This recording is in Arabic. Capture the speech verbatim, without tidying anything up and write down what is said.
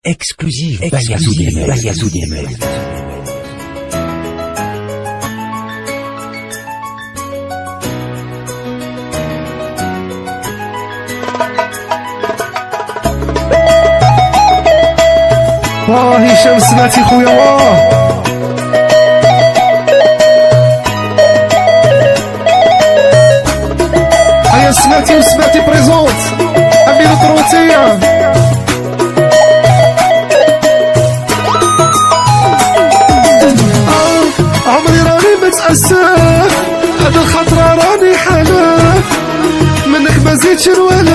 اكسكلوزيف Bayazou D M L. Bayazou D M L. واه هشام سمعتي خويا واه هيا سمعتي وسمعتي بريزونت أمير الطروطية آه عمري راني متأسف هاد الخطرة راني حلاف منك ما زيدش نولي